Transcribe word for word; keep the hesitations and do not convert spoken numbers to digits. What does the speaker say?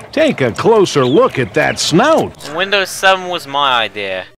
Take a closer look at that snout. Windows seven was my idea.